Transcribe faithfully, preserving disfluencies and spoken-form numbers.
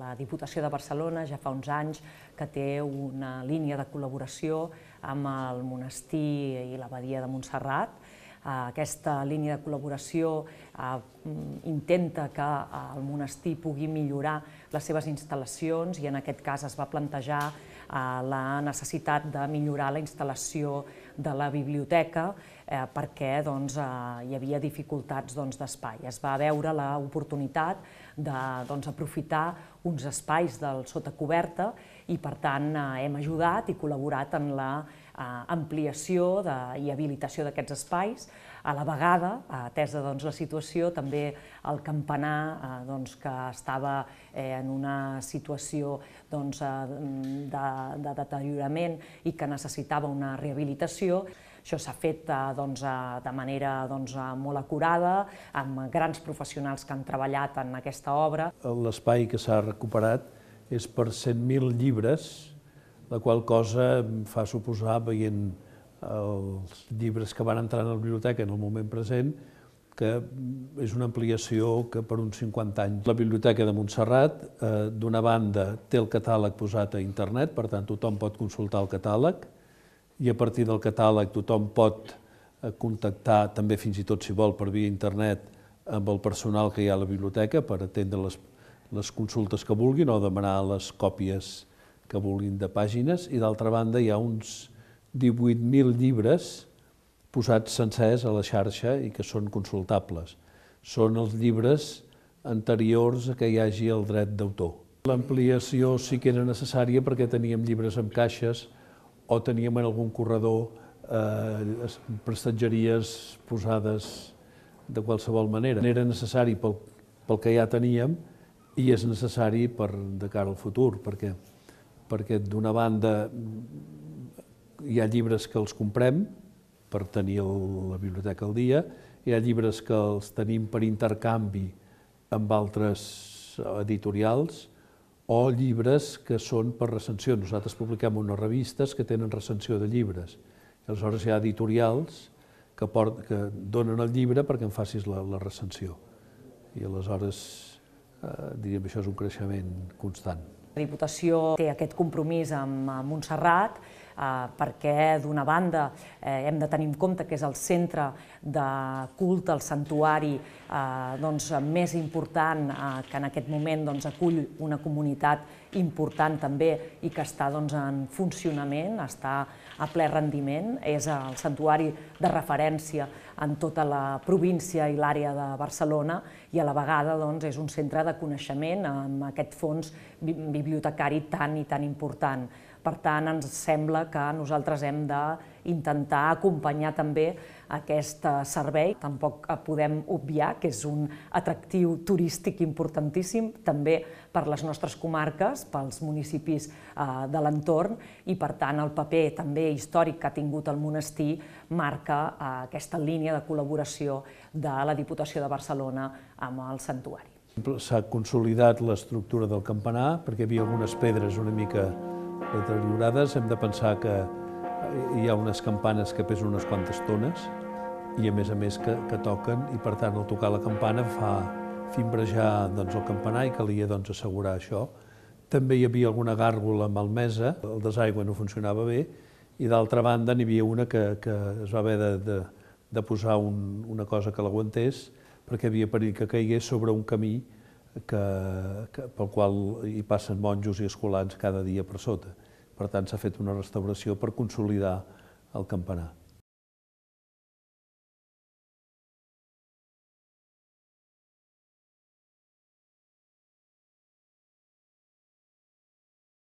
la Diputació de Barcelona ja fa uns anys que té una línia de col·laboració amb el monestir i l'abadia de Montserrat. Aquesta línia de col·laboració intenta que el monestir pugui millorar les seves instal·lacions i en aquest cas es va plantejar la necessitat de millorar la instal·lació de la biblioteca perquè hi havia dificultats d'espai. Es va veure l'oportunitat d'aprofitar uns espais del sota coberta i per tant hem ajudat i col·laborat en l'ampliació i habilitació d'aquests espais. A la vegada, atesa la situació, també el campanar que estava en una situació de deteriorament i que necessitava una rehabilitació. Això s'ha fet de manera molt acurada, amb grans professionals que han treballat en aquesta obra. L'espai que s'ha recuperat és per cent mil llibres, la qual cosa em fa suposar, veient els llibres que van entrar a la biblioteca en el moment present, que és una ampliació que per uns cinquanta anys. La Biblioteca de Montserrat, d'una banda, té el catàleg posat a internet, per tant tothom pot consultar el catàleg, i a partir del catàleg tothom pot contactar, també fins i tot si vol per via internet, amb el personal que hi ha a la biblioteca per atendre les consultes que vulguin o demanar les còpies que vulguin de pàgines, i d'altra banda hi ha uns divuit mil llibres posats sencers a la xarxa i que són consultables. Són els llibres anteriors a que hi hagi el dret d'autor. L'ampliació sí que era necessària perquè teníem llibres amb caixes o teníem en algun corredor prestatgeries posades de qualsevol manera. Era necessari pel que ja teníem i és necessari de cara al futur, perquè d'una banda hi ha llibres que els comprem per tenir la biblioteca al dia, hi ha llibres que els tenim per intercanvi amb altres editorials o llibres que són per recensió. Nosaltres publiquem unes revistes que tenen recensió de llibres. Aleshores hi ha editorials que donen el llibre perquè en facis la recensió. I aleshores, diríem, això és un creixement constant. La Diputació té aquest compromís amb Montserrat perquè, d'una banda, hem de tenir en compte que és el centre de culte, el santuari més important que en aquest moment acull una comunitat important també i que està en funcionament, està a ple rendiment. És el santuari de referència en tota la província i l'àrea de Barcelona i a la vegada és un centre de coneixement amb aquest fons bibliotecari tan i tan important. Per tant, ens sembla que nosaltres hem d'intentar acompanyar també aquest servei. Tampoc podem obviar que és un atractiu turístic importantíssim també per les nostres comarques, pels municipis de l'entorn i, per tant, el paper també històric que ha tingut el monestir marca aquesta línia de col·laboració de la Diputació de Barcelona amb el santuari. S'ha consolidat l'estructura del campanar perquè hi havia algunes pedres una mica deteriorades. Hem de pensar que hi ha unes campanes que pesen unes quantes tones i a més a més que toquen i per tant al tocar la campana fa fimbrejar el campanar i calia assegurar això. També hi havia alguna gàrgola malmesa, el desaigüe no funcionava bé i d'altra banda n'hi havia una que es va haver de posar una cosa que l'aguantés perquè havia perill que caigués sobre un camí pel qual hi passen monjos i escolans cada dia per sota. Per tant, s'ha fet una restauració per consolidar el campanar.